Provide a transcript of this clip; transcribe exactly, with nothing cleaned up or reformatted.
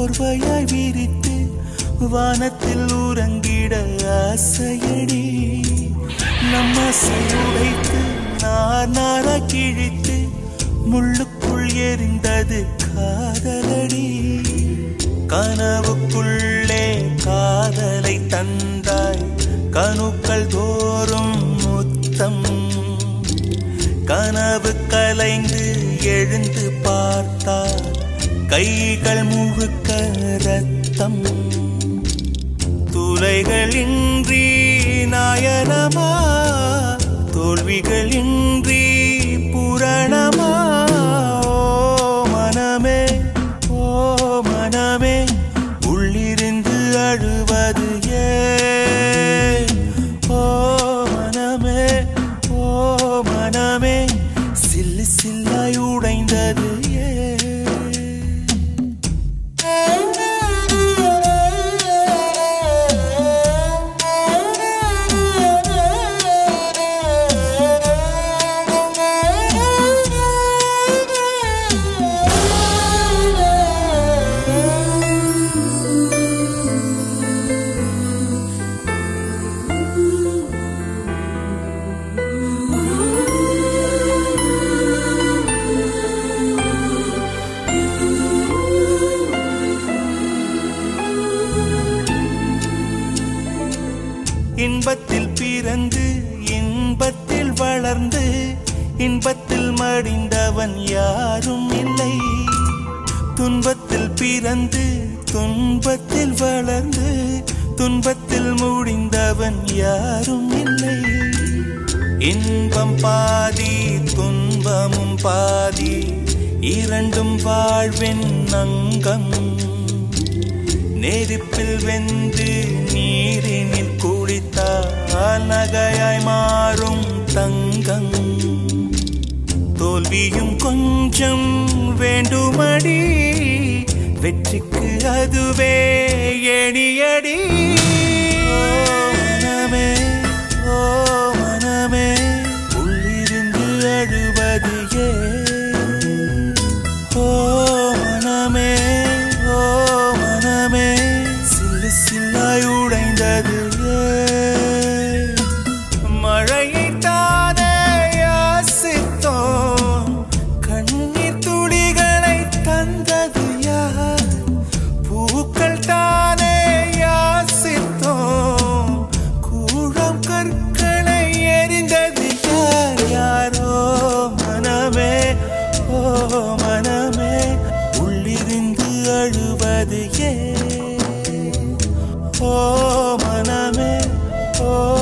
போர்வையாய் விரித்து வானத்தில் உறங்கிட ஆசையடி நம்ம உடைத்து நார் நாரா கிழித்து முள்ளுக்குள் எரிந்தது காதலடி கனவுக்குள்ளே காதலை தந்தாய் கணுக்கள் தோறும் முத்தம் கனவு கலைந்து எழுந்து பார்த்தார் கைகள் முழுக்க ரத்தம் துளைகளின்றி நாயனமா தோல்விகளின்றி புரணமா ஓ மனமே ஓ மனமே உள்ளிருந்து அழுவது ஏன் ஓ மனமே ஓ மனமே சில்லு சில்லாய் உடைந்தது இன்பத்தில் பிறந்து இன்பத்தில் வளர்ந்து இன்பத்தில் மடிந்தவன் யாரும் இல்லை துன்பத்தில் பிறந்து துன்பத்தில் வளர்ந்து துன்பத்தில் முடிந்தவன் யாரும் இல்லை இன்பம் பாதி துன்பமும் பாதி இரண்டும் வாழ்வின் அங்கம் நெருப்பில் வெந்து நீரினில் குளித்தால் நகையாய் மாறும் தங்கம் தோல்வியும் கொஞ்சம் வேண்டுமடி வெற்றிக்கு அதுவே எணியடி ஓ மனமே ஓ மனமே உள்ளிருந்து அழுவது ஏன் ஓ மனமே ஓ மனமே சில்லு சில்லாய் உடைந்தது மழையை தானே யாசித்தோம் கண்ணீர் துளிகளை தந்தது யார் பூக்கள் தானே யாசித்தோம் கூழம் கற்களை எரிந்தது யார் யாரோ மனமே ஓ மனமே உள்ளிருந்து அழுவது ஏன் ஓ மனமே ஓ